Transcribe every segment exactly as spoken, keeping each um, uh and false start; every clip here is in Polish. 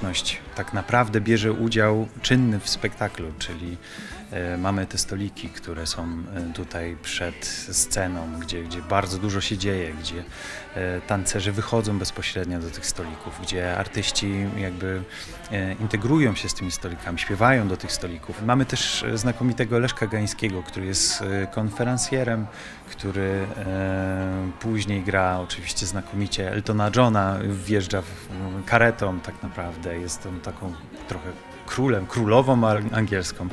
publiczność tak naprawdę bierze udział czynny w spektaklu, czyli mamy te stoliki, które są tutaj przed sceną, gdzie, gdzie bardzo dużo się dzieje, gdzie tancerze wychodzą bezpośrednio do tych stolików, gdzie artyści jakby integrują się z tymi stolikami, śpiewają do tych stolików. Mamy też znakomitego Leszka Gańskiego, który jest konferencjerem, który później gra oczywiście znakomicie Eltona Johna, wjeżdża karetą tak naprawdę, jest on taką trochę królem, królową angielską.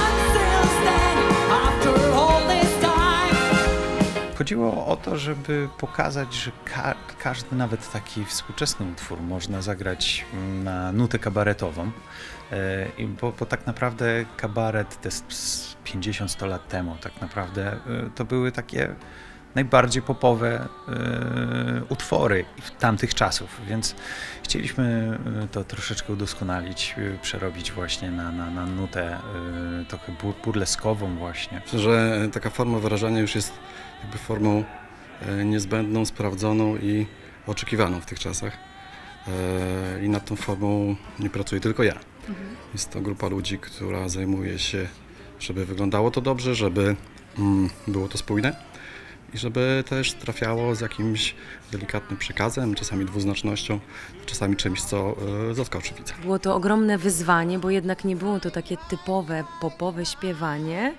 Chodziło o to, żeby pokazać, że ka każdy, nawet taki współczesny utwór można zagrać na nutę kabaretową, e, bo, bo tak naprawdę kabaret te pięćdziesiąt sto lat temu tak naprawdę e, to były takie najbardziej popowe e, utwory tamtych czasów, więc chcieliśmy to troszeczkę udoskonalić, przerobić właśnie na, na, na nutę e, trochę burleskową właśnie. Myślę, że taka forma wyrażania już jest jakby formą e, niezbędną, sprawdzoną i oczekiwaną w tych czasach. E, I nad tą formą nie pracuję tylko ja. Mhm. Jest to grupa ludzi, która zajmuje się, żeby wyglądało to dobrze, żeby mm, było to spójne i żeby też trafiało z jakimś delikatnym przekazem, czasami dwuznacznością, czasami czymś, co e, zaskoczy widza. Było to ogromne wyzwanie, bo jednak nie było to takie typowe popowe śpiewanie.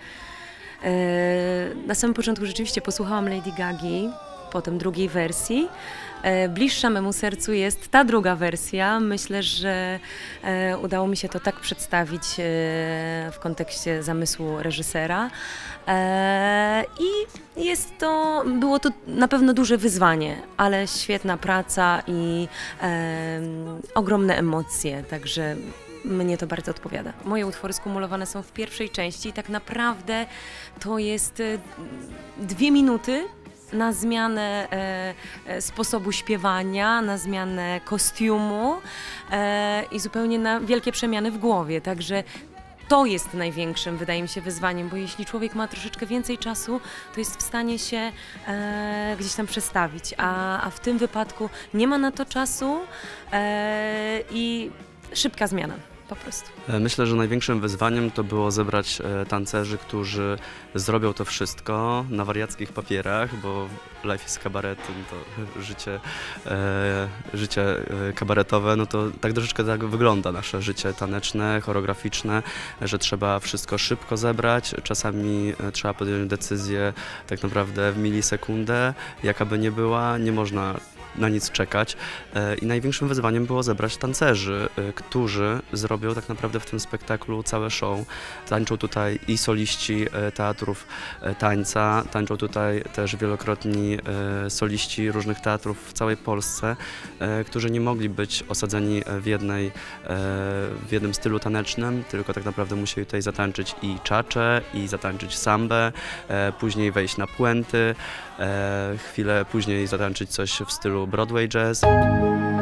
Na samym początku rzeczywiście posłuchałam Lady Gagi, potem drugiej wersji. Bliższa memu sercu jest ta druga wersja. Myślę, że udało mi się to tak przedstawić w kontekście zamysłu reżysera. I jest to, było to na pewno duże wyzwanie, ale świetna praca i ogromne emocje, także mnie to bardzo odpowiada. Moje utwory skumulowane są w pierwszej części i tak naprawdę to jest dwie minuty na zmianę e, sposobu śpiewania, na zmianę kostiumu e, i zupełnie na wielkie przemiany w głowie. Także to jest największym, wydaje mi się, wyzwaniem, bo jeśli człowiek ma troszeczkę więcej czasu, to jest w stanie się e, gdzieś tam przestawić, a, a w tym wypadku nie ma na to czasu e, i szybka zmiana. Po prostu. Myślę, że największym wyzwaniem to było zebrać tancerzy, którzy zrobią to wszystko na wariackich papierach, bo Life is Kabaretem, to życie, e, życie kabaretowe, no to tak troszeczkę tak wygląda nasze życie taneczne, choreograficzne, że trzeba wszystko szybko zebrać, czasami trzeba podjąć decyzję tak naprawdę w milisekundę, jaka by nie była, nie można na nic czekać i największym wyzwaniem było zebrać tancerzy, którzy zrobią tak naprawdę w tym spektaklu całe show. Tańczą tutaj i soliści teatrów tańca, tańczą tutaj też wielokrotni soliści różnych teatrów w całej Polsce, którzy nie mogli być osadzeni w, jednej, w jednym stylu tanecznym, tylko tak naprawdę musieli tutaj zatańczyć i czacze, i zatańczyć sambę, później wejść na puenty, chwilę później zatańczyć coś w stylu Broadway jazz.